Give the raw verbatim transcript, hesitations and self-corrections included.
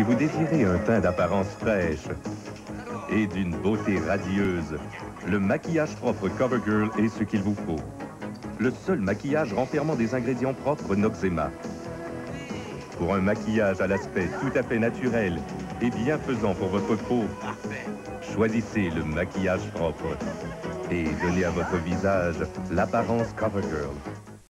vous désirez un teint d'apparence fraîche et d'une beauté radieuse, le maquillage propre CoverGirl est ce qu'il vous faut. Le seul maquillage renfermant des ingrédients propres Noxzema. Pour un maquillage à l'aspect tout à fait naturel et bienfaisant pour votre peau, choisissez le maquillage propre et donnez à votre visage l'apparence CoverGirl.